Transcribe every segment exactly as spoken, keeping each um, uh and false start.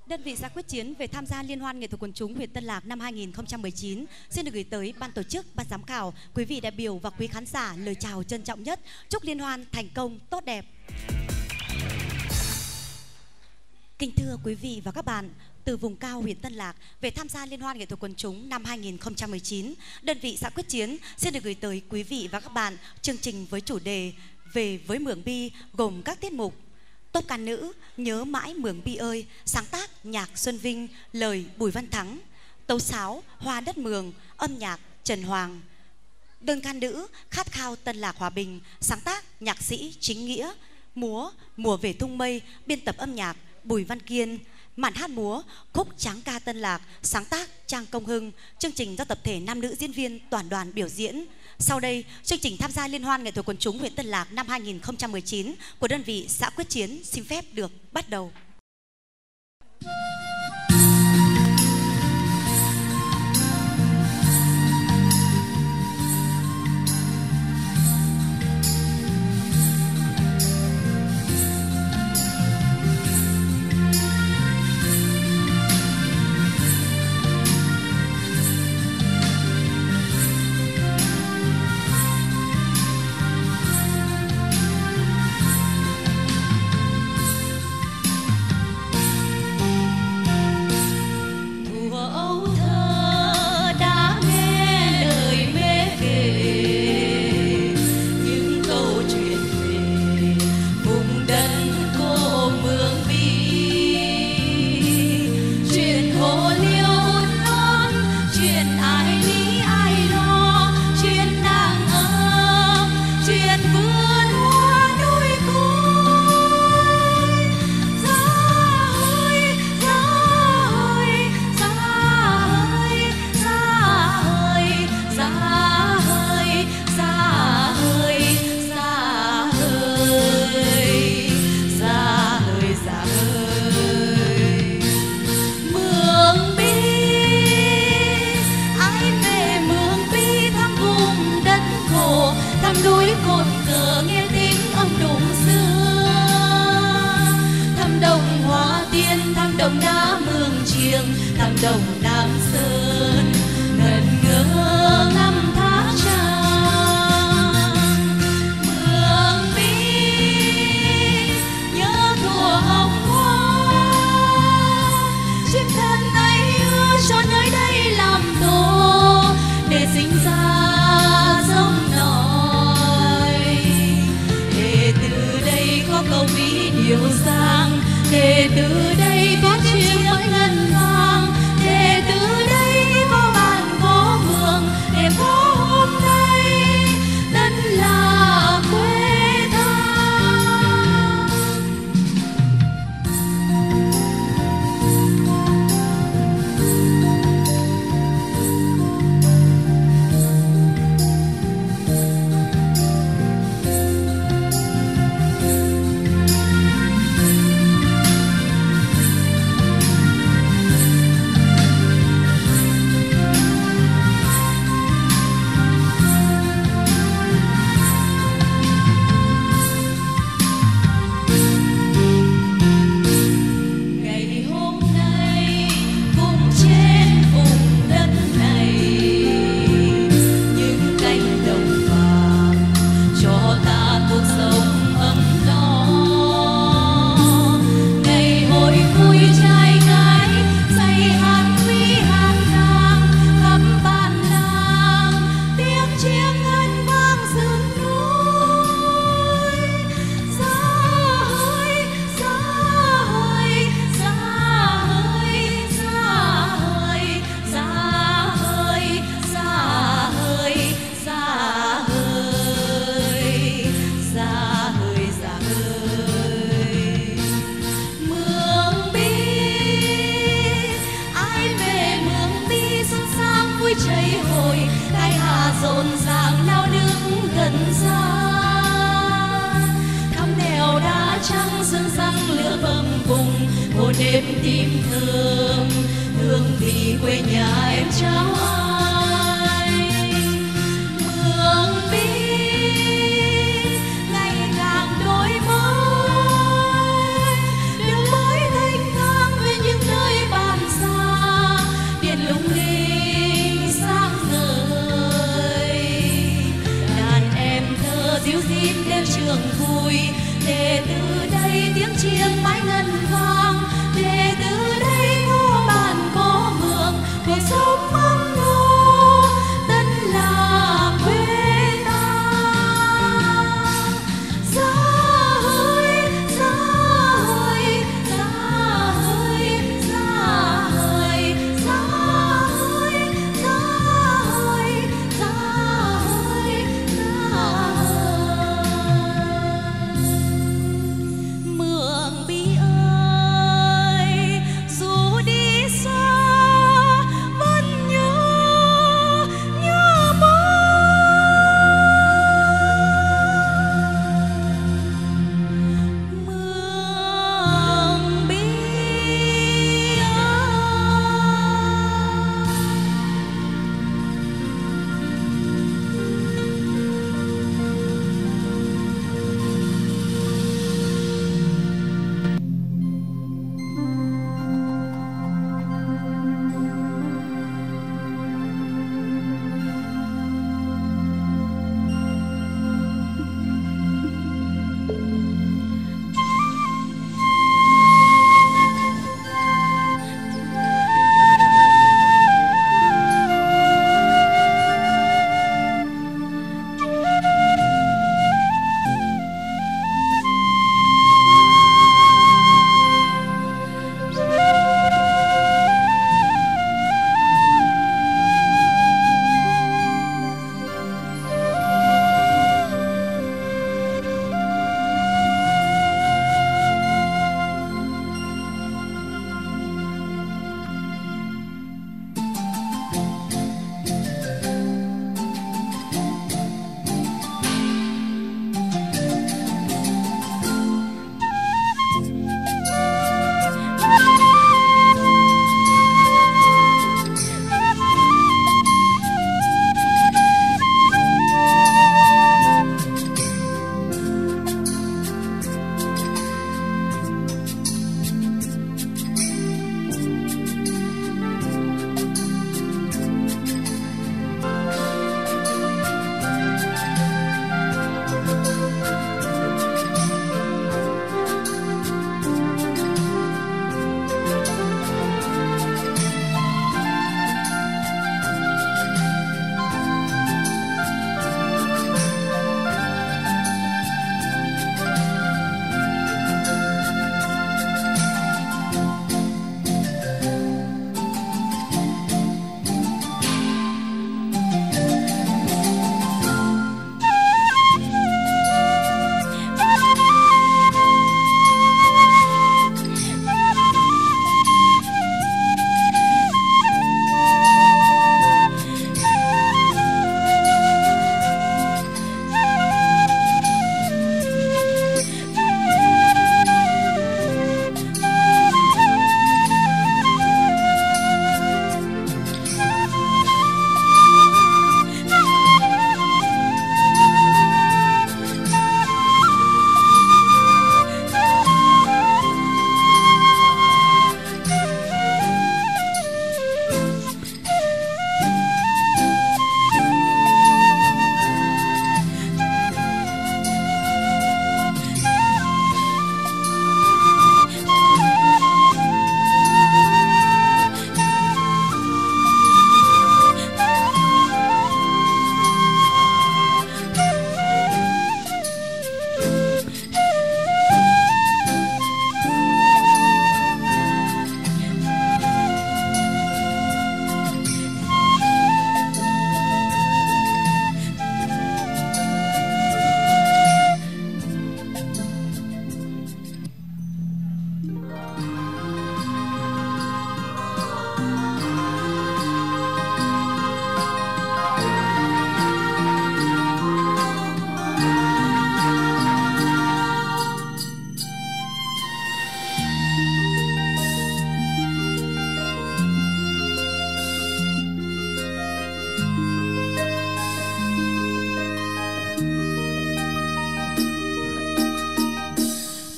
Đơn vị xã quyết chiến về tham gia Liên hoan nghệ thuật quần chúng huyện Tân Lạc năm hai nghìn không trăm mười chín xin được gửi tới ban tổ chức, ban giám khảo, quý vị đại biểu và quý khán giả lời chào trân trọng nhất. Chúc liên hoan thành công tốt đẹp. Kính thưa quý vị và các bạn, từ vùng cao huyện Tân Lạc về tham gia Liên hoan nghệ thuật quần chúng năm hai nghìn không trăm mười chín, đơn vị xã quyết chiến xin được gửi tới quý vị và các bạn chương trình với chủ đề Về với Mường Bi, gồm các tiết mục: Tốt ca nữ Nhớ mãi Mường Bi ơi, sáng tác nhạc Xuân Vinh, lời Bùi Văn Thắng; tấu sáo Hoa đất Mường, âm nhạc Trần Hoàng; đơn ca nữ Khát khao Tân Lạc hòa bình, sáng tác nhạc sĩ Chính Nghĩa; múa Mùa về tung mây, biên tập âm nhạc Bùi Văn Kiên; màn hát múa Khúc Tráng ca Tân Lạc, sáng tác Trang Công Hưng. Chương trình do tập thể nam nữ diễn viên toàn đoàn biểu diễn. Sau đây, chương trình tham gia Liên hoan nghệ thuật quần chúng huyện Tân Lạc năm hai nghìn không trăm mười chín của đơn vị xã quyết chiến xin phép được bắt đầu. Đường mới thanh thang về những nơi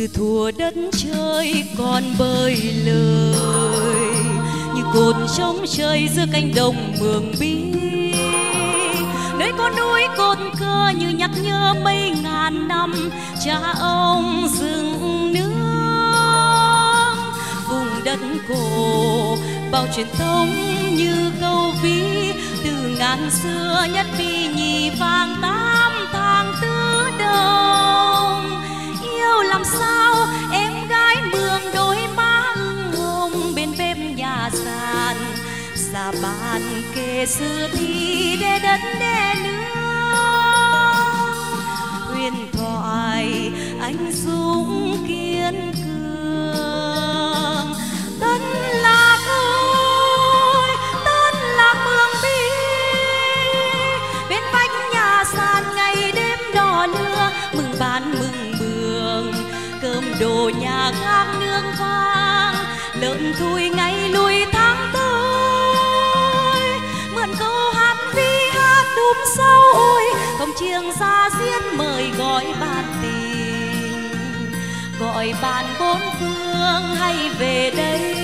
từ thuở đất trời còn bơi lời như cột trống trời giữa cánh đồng mường bi, nơi con núi cột cờ như nhắc nhớ mấy ngàn năm cha ông dựng nước. Vùng đất cổ bao truyền thống như câu ví, từ ngàn xưa nhất bi nhì vàng tám tháng tứ đồng. Yêu làm sao em gái mường đôi má ửng hồng bên bếp nhà sàn, xa bàn kề xưa thì để đất để nước. Huyền thoại anh dũng kiên cường, Tân Lạc ơi Tân Lạc mường bi, bên vách nhà sàn ngày đêm đỏ lửa mừng bàn mừng bường, cơm đồ nhà gác nương vang, lợn thui ngày lùi tháng tới. Mượn câu hát vi hát đùm sâu ôi, cổng chiêng ra diết mời gọi bạn tình, gọi bạn bốn phương hay về đây,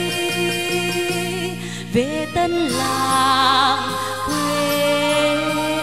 về Tân Lạc quê em.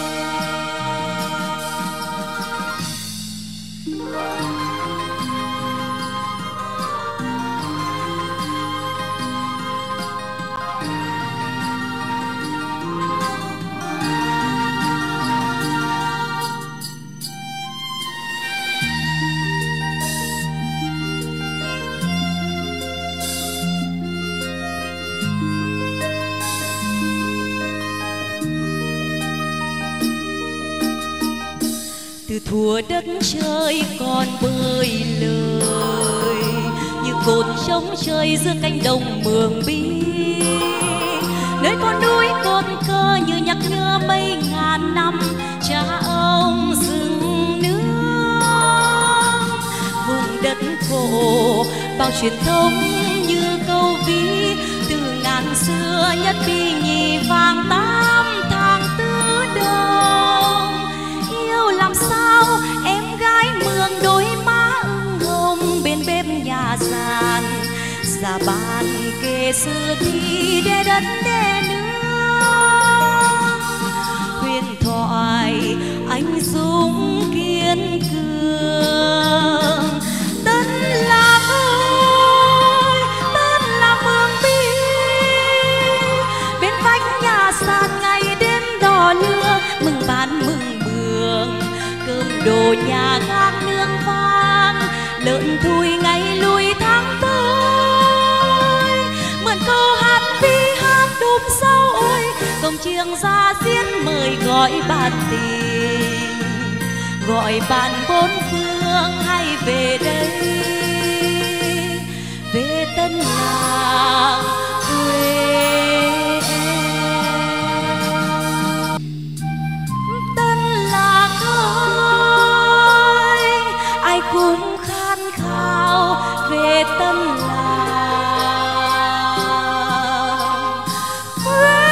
Từ thuở đất trời còn bơi lời như cột trống trời giữa cánh đồng mường bi, nơi con núi cột cờ như nhắc nhớ mấy ngàn năm cha ông dựng nước. Vùng đất cổ bao truyền thống như câu ví, từ ngàn xưa nhất bi nhì vàng tám tháng tứ đồng. Yêu làm sao em gái mường đôi má ửng hồng bên bếp nhà sàn, xa bàn kề xưa thì để đất để nước. Huyền thoại anh dũng kiên cường, Tân Lạc ơi Tân Lạc mường bi, bên vách nhà sàn ngày đêm đỏ lửa mừng bàn mừng bường, cơm đồ nhà gác nương vang, lợn thui ngày lùi tháng tới. Mượn câu hát vi hát đùm sâu ôi, cổng chiêng ra diết mời gọi bạn tình, gọi bạn bốn phương hay về đây, về Tân Lạc quê em. Tân Lạc ơi ai cũng khát khao về Tân Lạc quê.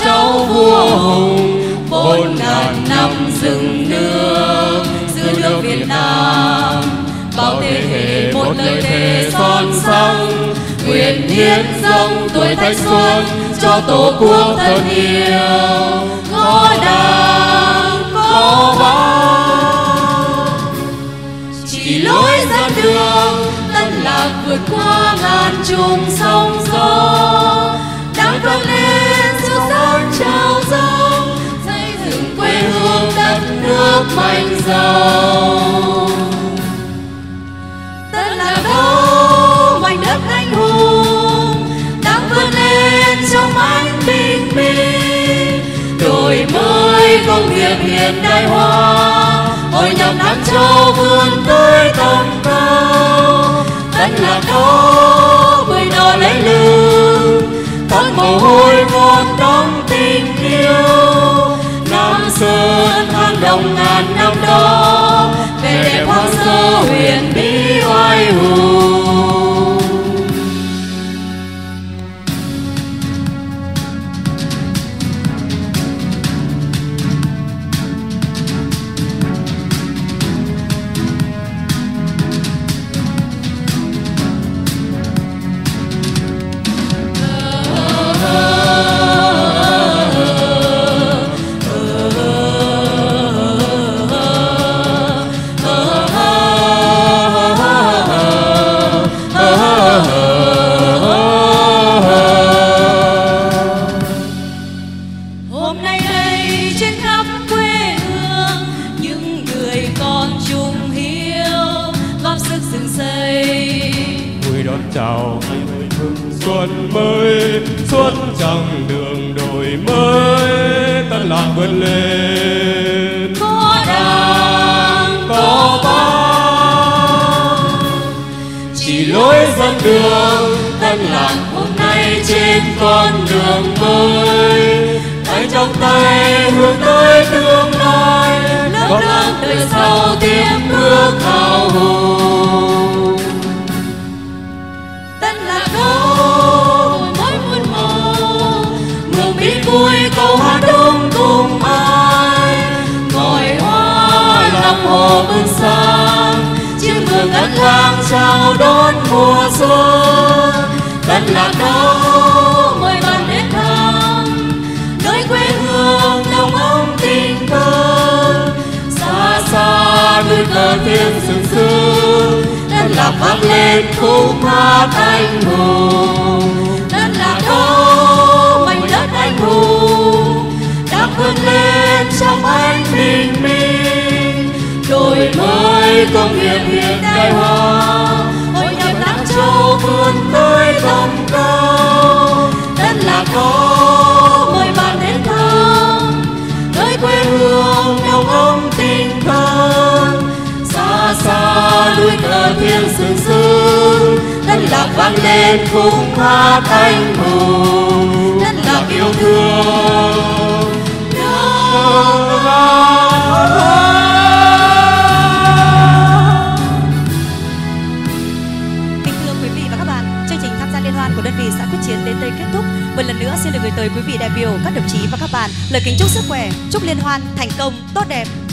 cháu vua hùng, bốn ngàn năm dựng nước giữ nước Việt Nam. Bao thế hệ một lời thề son sóng, nguyện hiến dâng tuổi thanh xuân cho tổ quốc thân yêu. Có Đảng, có Bác, chỉ lối dẫn đường Tân Lạc vượt qua ngàn trùng sóng gió. Đang vươn lên sức sống trao dâng, xây dựng quê hương đất nước mạnh giàu. Tân Lạc đó mảnh đất anh hùng, đang vươn lên trong ánh bình minh. Đổi mới công nghiệp hiện đại hóa, hội nhập Nam Châu vươn tới tầm cao. Tân Lạc đó bưởi đỏ lấy lưng, thoát mồ hôi vốn đong tình yêu. Nam Sơn hang động ngàn năm đó, vẻ đẹp hoang sơ huyền bí oai hùng. Chào ngày mừng xuân mới, xuân chẳng đường đổi mới. Tân Lạc vươn lên, có Đảng, có Bác, chỉ lối dẫn đường. Tân Lạc hôm nay trên con đường mới, tay trong tay hướng tới tương lai, lớp lớp đời sau tiếp bước hào hùng. Vui câu hát đông cùng ai, ngòi hoa lòng hồ bừng sáng, chiếc mừng ngân vang chào đón mùa xuân. Tân Lạc đó mời bạn đến thăm, nơi quê hương nồng ấm tình thân. Xa xa núi cờ thiên sừng sững, Tân Lạc vang lên khúc hát anh hùng. Tân Lạc đó mảnh đất anh hùng, đang vươn lên trong ánh bình minh. Đổi mới công nghiệp hiện đại hóa, hội nhập Nam Châu vươn tới tầm cao. Tân Lạc đó mời bạn đến thăm, nơi quê hương nồng ấm tình thân. Xa xa núi cờ thiên sừng sững, Tân Lạc vang lên khúc hát anh hùng. Tân Lạc yêu thương nước Kính thưa quý vị và các bạn, chương trình tham gia liên hoan của đơn vị xã Quyết Chiến đến đây kết thúc. Một lần nữa xin được gửi tới quý vị đại biểu, các đồng chí và các bạn lời kính chúc sức khỏe, chúc liên hoan thành công tốt đẹp.